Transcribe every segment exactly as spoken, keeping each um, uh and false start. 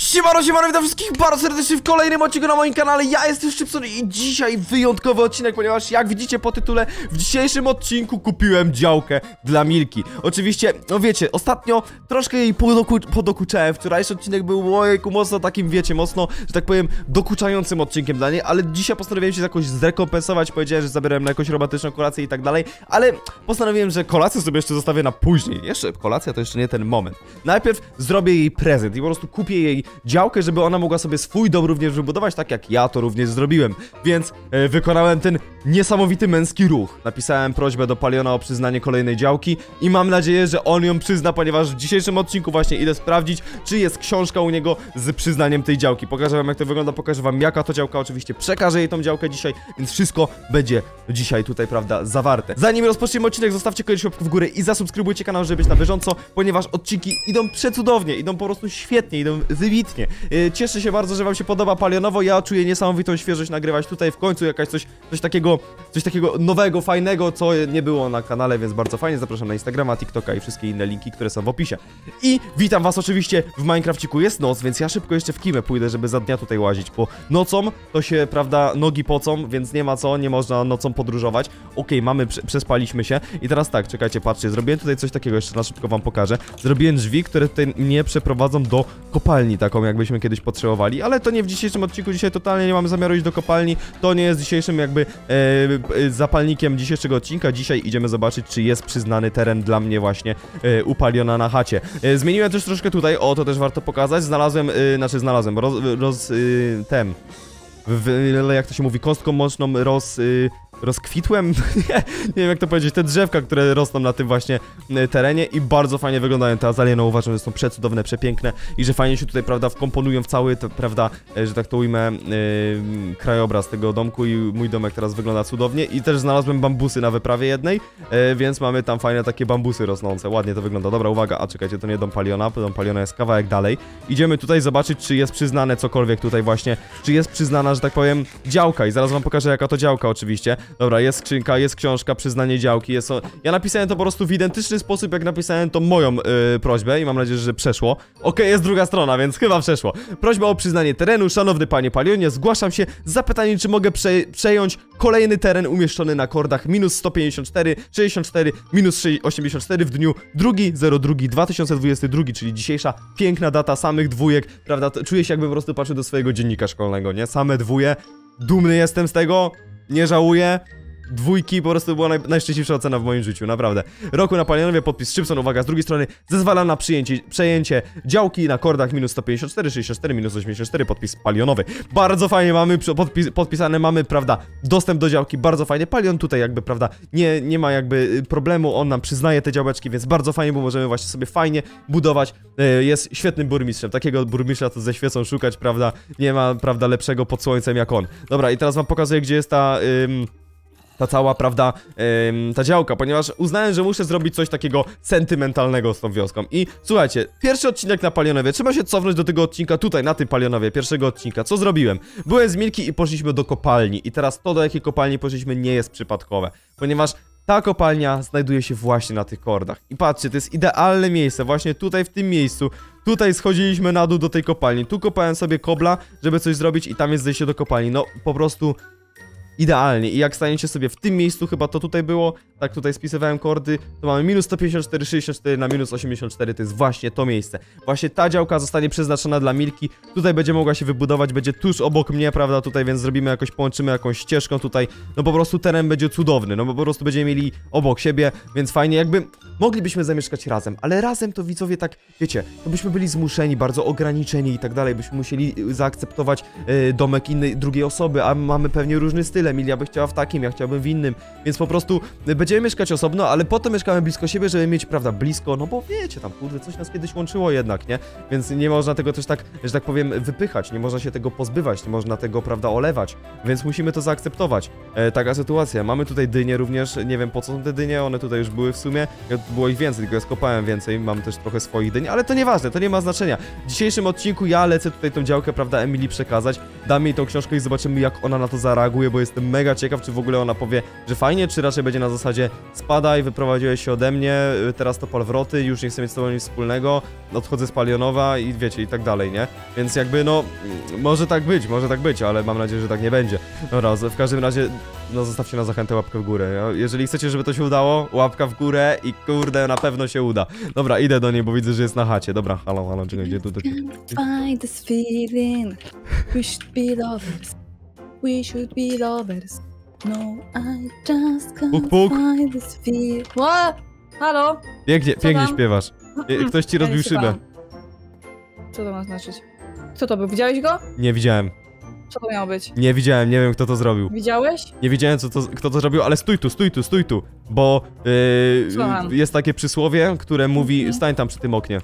Siemano, siemano, witam wszystkich bardzo serdecznie w kolejnym odcinku na moim kanale. Ja jestem Szczypson i dzisiaj wyjątkowy odcinek, ponieważ jak widzicie po tytule, w dzisiejszym odcinku kupiłem działkę dla Milki. Oczywiście, no wiecie, ostatnio troszkę jej podoku podokuczałem. Wczorajszy odcinek był ojejku mocno takim, wiecie, mocno, że tak powiem, dokuczającym odcinkiem dla niej, ale dzisiaj postanowiłem się jakoś zrekompensować. Powiedziałem, że zabierałem na jakąś romantyczną kolację i tak dalej, ale postanowiłem, że kolację sobie jeszcze zostawię na później. Jeszcze kolacja to jeszcze nie ten moment. Najpierw zrobię jej prezent i po prostu kupię jej działkę, żeby ona mogła sobie swój dom również wybudować, tak jak ja to również zrobiłem. Więc e, wykonałem ten niesamowity męski ruch. Napisałem prośbę do Paliona o przyznanie kolejnej działki i mam nadzieję, że on ją przyzna, ponieważ w dzisiejszym odcinku właśnie idę sprawdzić, czy jest książka u niego z przyznaniem tej działki. Pokażę wam, jak to wygląda, pokażę wam, jaka to działka. Oczywiście przekażę jej tą działkę dzisiaj, więc wszystko będzie dzisiaj tutaj, prawda, zawarte. Zanim rozpoczniemy odcinek, zostawcie koniecznie łapkę w górę i zasubskrybujcie kanał, żeby być na bieżąco, ponieważ odcinki idą przecudownie, idą po prostu świetnie, idą wybitnie. Cieszę się bardzo, że wam się podoba palionowo. Ja czuję niesamowitą świeżość nagrywać tutaj w końcu jakaś coś, coś takiego, coś takiego nowego, fajnego, co nie było na kanale, więc bardzo fajnie. Zapraszam na Instagrama, TikToka i wszystkie inne linki, które są w opisie. I witam was oczywiście w Minecrafciku. Jest noc, więc ja szybko jeszcze w kimę pójdę, żeby za dnia tutaj łazić, bo nocą to się, prawda, nogi pocą, więc nie ma co, nie można nocą podróżować. Okej, okay, mamy, przespaliśmy się i teraz tak, czekajcie, patrzcie, zrobiłem tutaj coś takiego, jeszcze na szybko wam pokażę. Zrobiłem drzwi, które tutaj mnie przeprowadzą do kopalni, taką jakbyśmy kiedyś potrzebowali, ale to nie w dzisiejszym odcinku. Dzisiaj totalnie nie mamy zamiaru iść do kopalni. To nie jest dzisiejszym jakby e, zapalnikiem dzisiejszego odcinka. Dzisiaj idziemy zobaczyć, czy jest przyznany teren dla mnie właśnie e, u Paliona na chacie. E, zmieniłem też troszkę tutaj, o, to też warto pokazać. Znalazłem, e, znaczy znalazłem, roz, roz e, tem, w, jak to się mówi, kostką mączną roz... E, rozkwitłem? nie, nie wiem jak to powiedzieć, te drzewka, które rosną na tym właśnie terenie i bardzo fajnie wyglądają te azalie, no uważam, że są przecudowne, przepiękne i że fajnie się tutaj, prawda, wkomponują w cały, to, prawda, że tak to ujmę, yy, krajobraz tego domku i mój domek teraz wygląda cudownie i też znalazłem bambusy na wyprawie jednej, yy, więc mamy tam fajne takie bambusy rosnące, ładnie to wygląda. Dobra, uwaga, a czekajcie, to nie dom Paliona, dom Paliona jest kawałek dalej. Idziemy tutaj zobaczyć, czy jest przyznane cokolwiek tutaj właśnie, czy jest przyznana, że tak powiem, działka i zaraz wam pokażę, jaka to działka oczywiście. Dobra, jest skrzynka, jest książka, przyznanie działki, jest o... Ja napisałem to po prostu w identyczny sposób, jak napisałem to moją yy, prośbę i mam nadzieję, że przeszło. Okej, okay, jest druga strona, więc chyba przeszło. Prośba o przyznanie terenu. Szanowny panie Palionie, zgłaszam się z zapytaniem, czy mogę prze przejąć kolejny teren umieszczony na kordach minus sto pięćdziesiąt cztery, sześćdziesiąt cztery, minus osiemdziesiąt cztery w dniu drugiego zero drugiego dwa tysiące dwudziesty drugi, czyli dzisiejsza piękna data samych dwójek, prawda? Czuję się, jakbym po prostu patrzył do swojego dziennika szkolnego, nie? Same dwóje. Dumny jestem z tego. Nie żałuję. Dwójki po prostu była naj, najszczęśliwsza ocena w moim życiu, naprawdę. Roku na Palionowie, podpis Szczypson, uwaga, z drugiej strony zezwalam na przyjęcie, przejęcie działki na kordach minus sto pięćdziesiąt cztery, sześćdziesiąt cztery, minus osiemdziesiąt cztery, podpis Palionowy. Bardzo fajnie mamy podpis, podpisane, mamy, prawda, dostęp do działki, bardzo fajnie. Palion tutaj jakby, prawda, nie, nie ma jakby problemu, on nam przyznaje te działeczki, więc bardzo fajnie, bo możemy właśnie sobie fajnie budować. Jest świetnym burmistrzem, takiego burmistrza to ze świecą szukać, prawda, nie ma, prawda, lepszego pod słońcem jak on. Dobra, i teraz wam pokazuję, gdzie jest ta... Ym... ta cała, prawda, yy, ta działka, ponieważ uznałem, że muszę zrobić coś takiego sentymentalnego z tą wioską. I słuchajcie, pierwszy odcinek na Palionowie, trzeba się cofnąć do tego odcinka tutaj, na tym Palionowie, pierwszego odcinka. Co zrobiłem? Byłem z Milki i poszliśmy do kopalni. I teraz to, do jakiej kopalni poszliśmy, nie jest przypadkowe, ponieważ ta kopalnia znajduje się właśnie na tych kordach. I patrzcie, to jest idealne miejsce, właśnie tutaj w tym miejscu. Tutaj schodziliśmy na dół do tej kopalni. Tu kopałem sobie kobla, żeby coś zrobić i tam jest zejście do kopalni. No, po prostu... idealnie. I jak staniecie sobie w tym miejscu, chyba to tutaj było, tak tutaj spisywałem kordy, to mamy minus sto pięćdziesiąt cztery, sześćdziesiąt cztery na minus osiemdziesiąt cztery, to jest właśnie to miejsce. Właśnie ta działka zostanie przeznaczona dla Milki, tutaj będzie mogła się wybudować, będzie tuż obok mnie, prawda, tutaj, więc zrobimy jakoś, połączymy jakąś ścieżką tutaj, no po prostu teren będzie cudowny, no bo po prostu będziemy mieli obok siebie, więc fajnie, jakby moglibyśmy zamieszkać razem, ale razem to widzowie tak, wiecie, to byśmy byli zmuszeni, bardzo ograniczeni i tak dalej, byśmy musieli zaakceptować y, domek innej, drugiej osoby, a mamy pewnie różny styl. Emilia by chciała w takim, ja chciałbym w innym, więc po prostu będziemy mieszkać osobno, ale potem mieszkamy blisko siebie, żeby mieć, prawda, blisko, no bo wiecie, tam kurde, coś nas kiedyś łączyło jednak, nie? Więc nie można tego też tak, że tak powiem, wypychać, nie można się tego pozbywać, nie można tego, prawda, olewać, więc musimy to zaakceptować. E, taka sytuacja. Mamy tutaj dynie również, nie wiem po co są te dynie, one tutaj już były w sumie, było ich więcej, tylko ja skopałem więcej, mam też trochę swoich dyń, ale to nieważne, to nie ma znaczenia. W dzisiejszym odcinku ja lecę tutaj tą działkę, prawda, Emilii przekazać, dam jej tą książkę i zobaczymy, jak ona na to zareaguje, bo jestem jestem mega ciekaw, czy w ogóle ona powie, że fajnie, czy raczej będzie na zasadzie spadaj, wyprowadziłeś się ode mnie, teraz to pal wroty, już nie chcę mieć z tobą nic wspólnego, odchodzę z Palionowa i wiecie, i tak dalej, nie? Więc jakby no, może tak być, może tak być, ale mam nadzieję, że tak nie będzie. Dobra, w każdym razie, no zostawcie na zachętę łapkę w górę. Jeżeli chcecie, żeby to się udało, łapka w górę i kurde, na pewno się uda. Dobra, idę do niej, bo widzę, że jest na chacie. Dobra, halo, halo, czekaj, gdzie tu... Find this feeling, we should be lovers, we should be lovers. No, I just can't Puk, puk. find this feeling. What? Halo? Pięknie, Co pięknie tam? śpiewasz. E, Ktoś ci Ja nie rozbił szybę. słuchałam. Co to ma znaczyć? Kto to był? Widziałeś go? Nie widziałem. Co to miało być? Nie widziałem, nie wiem kto to zrobił. Widziałeś? Nie wiedziałem co to, kto to zrobił, ale stój tu, stój tu, stój tu. Bo yy, Słucham. jest takie przysłowie, które mówi, Mhm. stań tam przy tym oknie.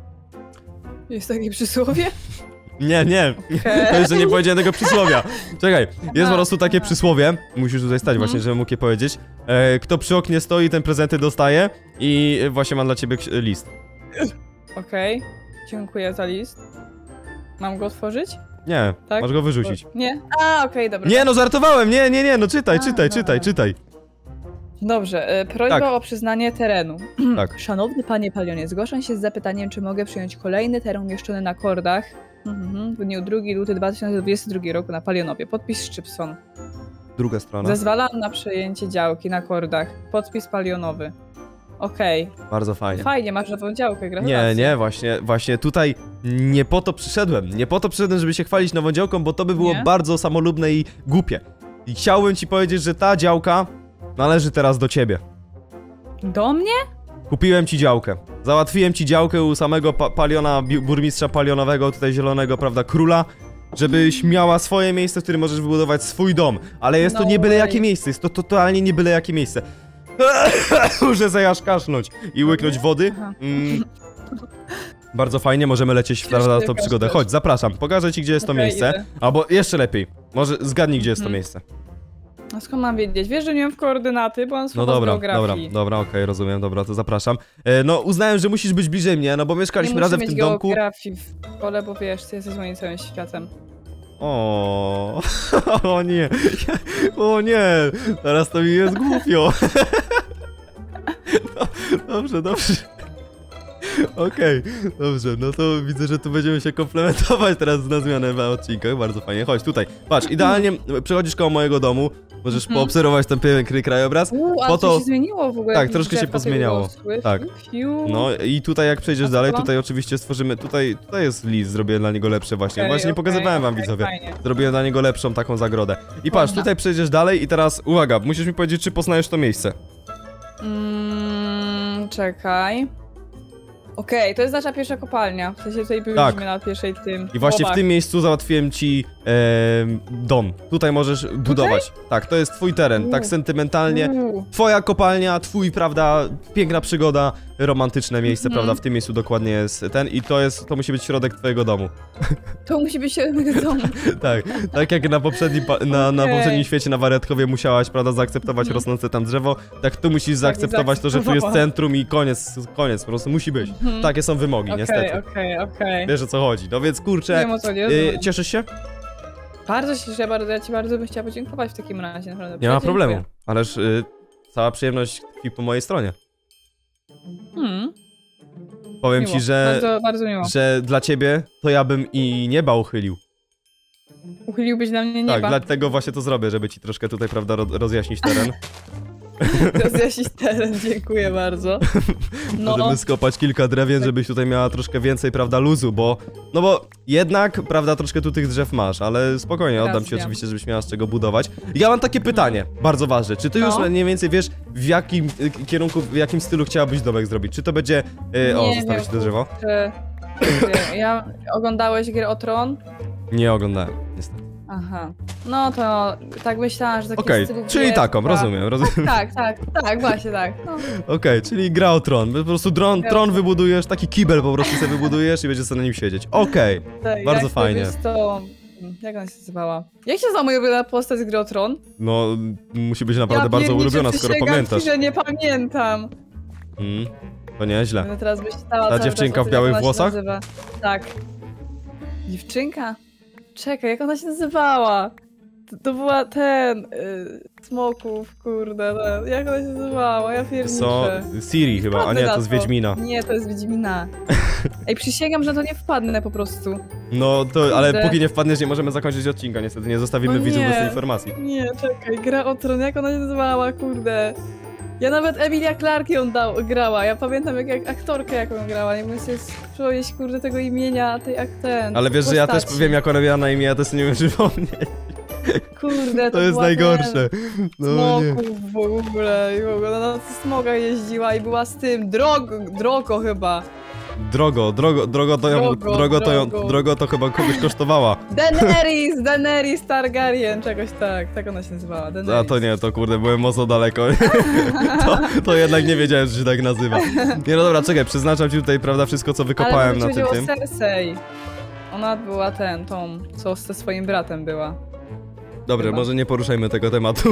Jest takie przysłowie? Nie, nie, Okej. to jeszcze nie powiedziałem tego przysłowia. Czekaj, jest po prostu takie aha. przysłowie, musisz tutaj stać Mhm. właśnie, żebym mógł je powiedzieć. E, kto przy oknie stoi, ten prezenty dostaje i właśnie mam dla ciebie ks- list. Okej. Dziękuję za list. Mam go otworzyć? Nie, Tak? masz go wyrzucić. Nie? A, okej, dobra. Nie, no żartowałem, nie, nie, nie, no czytaj, A, czytaj, dobra. czytaj, czytaj. Dobrze, e, prośba Tak. o przyznanie terenu. Tak. Szanowny panie Palionie, zgłaszam się z zapytaniem, czy mogę przyjąć kolejny teren umieszczony na kordach mhm, w dniu drugiego lutego dwa tysiące dwudziestego drugiego roku na Palionowie. Podpis Szczypson. Druga strona. Zezwalam na przejęcie działki na kordach. Podpis Palionowy. Okej. Bardzo fajnie. Fajnie, masz nową działkę, gratulacje. Nie, nie, właśnie, właśnie tutaj nie po to przyszedłem. Nie po to przyszedłem, żeby się chwalić nową działką, bo to by było Nie? bardzo samolubne i głupie. I chciałbym ci powiedzieć, że ta działka należy teraz do ciebie. Do mnie? Kupiłem ci działkę. Załatwiłem ci działkę u samego pa paliona, bi- burmistrza palionowego, tutaj zielonego, prawda, króla, żebyś miała swoje miejsce, w którym możesz wybudować swój dom. Ale jest to No nie byle way. jakie miejsce, jest to totalnie nie byle jakie miejsce. Muszę sobie aż kaszlnąć i łyknąć wody. Aha. Mm. Bardzo fajnie, możemy lecieć w prawda, ty tą przygodę. kaszlesz. Chodź, zapraszam, pokażę ci, gdzie jest to Okej, miejsce. idę. Albo jeszcze lepiej, może zgadnij, gdzie jest to Mhm. miejsce. A skąd mam wiedzieć? Wiesz, że nie mam w koordynaty, bo on No słabo z dobra, dobra, geografii. dobra, okej, rozumiem, dobra, to zapraszam. E, no, uznałem, że musisz być bliżej mnie, no bo mieszkaliśmy nie razem w muszę tym mieć domku. geografii w szkole, bo wiesz, ty jesteś moim całym światem. O, o nie, o nie, teraz to mi jest głupio. No, dobrze, dobrze. Okej, dobrze, no to widzę, że tu będziemy się komplementować teraz na zmianę w odcinkach, bardzo fajnie. Chodź tutaj, patrz, idealnie przechodzisz koło mojego domu, możesz Mhm. poobserwować ten piękny krajobraz. Uuu, a Po to to- się zmieniło w ogóle. Tak, jakieś troszkę się drzewka pozmieniało. tego urosły. Tak. Fiu. No i tutaj jak przejdziesz A co dalej, to? tutaj oczywiście stworzymy, tutaj, tutaj jest list, zrobiłem dla niego lepsze właśnie, Okej, właśnie nie okej, pokazywałem wam okej, widzowie. fajnie. Zrobiłem dla niego lepszą taką zagrodę. I patrz, Dobra. tutaj przejdziesz dalej i teraz, uwaga, musisz mi powiedzieć, czy poznajesz to miejsce. Mm, czekaj. Okej, to jest nasza pierwsza kopalnia. W sensie tutaj byliśmy Tak. na pierwszej tym. I właśnie w łobach. tym miejscu załatwiłem ci em, dom. Tutaj możesz budować. Tak, to jest twój teren, tak U. sentymentalnie. Uuu, Twoja kopalnia, twój, prawda, piękna przygoda, romantyczne miejsce, Mhm. prawda, w tym miejscu dokładnie jest ten i to jest, to musi być środek twojego domu. to musi być środek domu. Tak, tak jak na poprzednim, pa- na, na Okej. poprzednim świecie na wariatkowie musiałaś, prawda, zaakceptować Mhm. rosnące tam drzewo, tak tu musisz zaakceptować to, że tu jest zaakceptowałam. centrum i koniec, koniec, po prostu musi być. Mhm. Takie są wymogi, Okej, niestety. okej, okej. Wiesz o co chodzi, no więc kurczę, Wiem o co nie y, cieszysz się? Bardzo się cieszę, bardzo, ja ci bardzo bym chciała podziękować w takim razie, naprawdę. Nie ma Dziękuję. problemu, ależ y, cała przyjemność tkwi po mojej stronie. Hmm, Powiem miło. ci, że, Bardzo, bardzo miło. że dla ciebie to ja bym i nieba uchylił. Uchyliłbyś dla mnie Tak, nieba. dlatego właśnie to zrobię, żeby ci troszkę tutaj, prawda, ro- rozjaśnić teren. Rozjaśnić teren, dziękuję bardzo. No, Możemy skopać kilka drewien, żebyś tutaj miała troszkę więcej, prawda, luzu, bo... No bo jednak, prawda, troszkę tu tych drzew masz, ale spokojnie, oddam ci Racja. oczywiście, żebyś miała z czego budować. Ja mam takie pytanie, bardzo ważne. Czy ty już No. mniej więcej wiesz, w jakim y, kierunku, w jakim stylu chciałabyś domek zrobić? Czy to będzie... Y, o, Nie zostawić wiem, to drzewo? że... że Ja... Oglądałeś grę o Tron? Nie oglądałem, niestety. Aha. No to tak myślałam, że taki Okej, styl czyli jest, taką, a- rozumiem, rozumiem. Tak, tak, tak, właśnie tak. No. Okej, czyli gra o tron. Po prostu dron, Gra o tron tron. wybudujesz, taki kibel po prostu sobie wybudujesz i będziesz sobie na nim siedzieć. Okej, Tak, Bardzo jak to fajnie. jest to... Jak ona się nazywała? Jak się nazywa moja ulubiona postać z gry o Tron? no musi być naprawdę ja bardzo pierniczę, ulubiona, skoro przysięgam pamiętasz. Ci, że nie pamiętam. Mm, to nieźle. Będę teraz myślała Ta cały dziewczynka czas w o tym, białych jak ona się włosach? nazywa. Tak. Dziewczynka? Czekaj, jak ona się nazywała? To, to była ten... Y, Smoków, kurde, ten, jak ona się nazywała, ja pierniczę. Co? Siri chyba, a Wpadnę nie, na to z Wiedźmina. Nie, to jest Wiedźmina. Ej, przysięgam, że to nie wpadnę po prostu. No to, ale Kurde. póki nie wpadniesz, nie możemy zakończyć odcinka, niestety nie zostawimy No widzów nie. bez tej informacji. Nie, czekaj, gra o tron, jak ona się nazywała, kurde. Ja nawet Emilia Clarke ją dał, grała, ja pamiętam jak, jak aktorkę jaką grała, nie muszę przypomnieć, kurde, tego imienia, tej akten. Ale wiesz, że ja też wiem, jak ona miała na imię, ja też nie wiem przypomnieć. Kurde, to, To jest była najgorsze. Ten... No nie. Smoków w ogóle, i w ogóle, ona na smoga jeździła i była z tym, drogo, drogo chyba. Drogo, drogo, drogo to ją, Drogo, drogo to ją, drogo. drogo to chyba kogoś kosztowała. Daenerys, Daenerys Targaryen, czegoś tak, tak ona się nazywała, Daenerys. A to nie, to kurde, byłem mocno daleko. to, to jednak nie wiedziałem, że się tak nazywa. Nie no dobra, czekaj, przeznaczam ci tutaj, prawda, wszystko co wykopałem Ale na tym tym. o Cersei. Ona była ten, tą, co ze swoim bratem była. Dobra, Chyba. może nie poruszajmy tego tematu.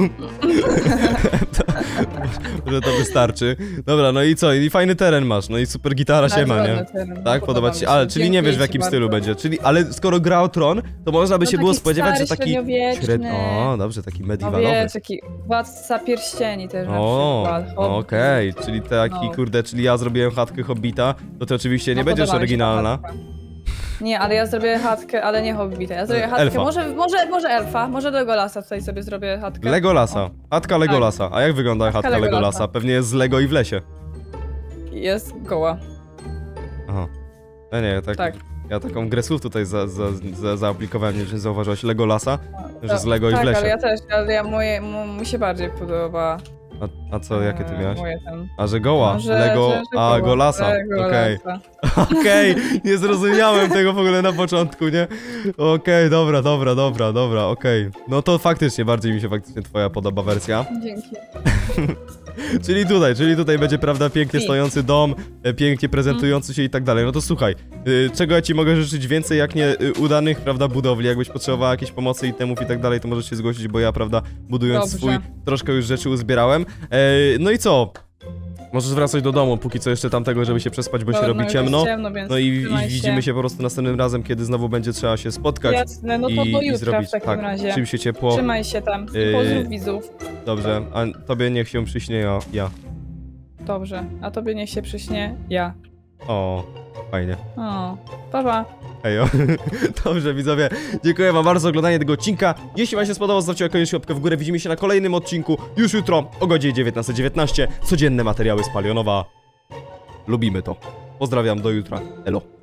to, może to wystarczy. Dobra, no i co? I fajny teren masz, no i super gitara się ma, nie? Teren, Tak, podoba ci się? Ale, czyli nie wiesz w jakim stylu będzie. Czyli, ale skoro gra o tron, to można by No się było taki spodziewać, że stary, taki... średniowieczny. O, dobrze, taki No mediewalowy. wiesz, taki władca pierścieni też na O, przykład. Hobbit. okej, czyli taki, No. kurde, czyli ja zrobiłem chatkę Hobbita, to ty oczywiście nie No, będziesz podoba mi się ta oryginalna. chatka. Nie, ale ja zrobię chatkę, ale nie Hobbita. Ja zrobię E, chatkę, elfa. może, może, może elfa, może Legolasa tutaj sobie zrobię chatkę. Legolasa, O, chatka Legolasa. A jak wygląda Chatka chatka Legolasa. Legolasa? Pewnie jest z Lego i w lesie. Jest goła. Aha. No nie, tak, Tak. ja taką grę słów tutaj za, za, za, zaaplikowałem, nie wiem, czy zauważyłaś Legolasa, że z Lego i w tak, lesie. ale ja też, ale ja moje, mu, mi się bardziej podoba. A, a co, jakie ty e, miałeś? Moje ten. A, że goła, No, że- Lego, że- że a, goła. Golasa, Lego okej. Lasa. Okej, nie zrozumiałem tego w ogóle na początku, nie? Okej, dobra, dobra, dobra, dobra, okej. No to faktycznie, bardziej mi się faktycznie twoja podoba wersja. Dzięki. Czyli tutaj, czyli tutaj będzie, prawda, pięknie I. stojący dom, e, pięknie prezentujący się i tak dalej. No to słuchaj, y, czego ja ci mogę życzyć więcej, jak nie y, udanych, prawda, budowli. Jakbyś potrzebowała jakiejś pomocy i temów i tak dalej, to możesz się zgłosić, bo ja, prawda, budując Dobrze. swój, troszkę już rzeczy uzbierałem. E, no i co? Możesz wracać do domu, póki co jeszcze tamtego, żeby się przespać, bo się Dobra, robi no już ciemno. jest ciemno, więc No i, i trzymaj widzimy się po prostu następnym razem, kiedy znowu będzie trzeba się spotkać. Jasne, no to i, do i jutra zrobić w takim tak, razie. czym się ciepło. Trzymaj się tam. Yy, Pozdrów widzów. Dobrze, a tobie niech się przyśnie ja. ja. Dobrze, a tobie niech się przyśnie ja. O, fajnie. O, pa pa. Hejo. Dobrze, widzowie, dziękuję wam bardzo za oglądanie tego odcinka. Jeśli wam się spodobał, zostawcie koniecznie łapkę w górę. Widzimy się na kolejnym odcinku już jutro o godzinie dziewiętnastej dziewiętnaście. Codzienne materiały z Palionowa. Lubimy to. Pozdrawiam, do jutra. Elo.